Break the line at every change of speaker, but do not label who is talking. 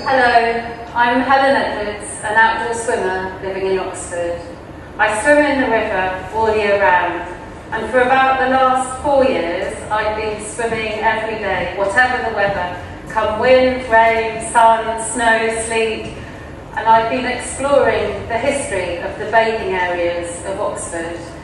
Hello, I'm Helen Edwards, an outdoor swimmer living in Oxford. I swim in the river all year round, and for about the last 4 years I've been swimming every day, whatever the weather, come wind, rain, sun, snow, sleet, and I've been exploring the history of the bathing areas of Oxford.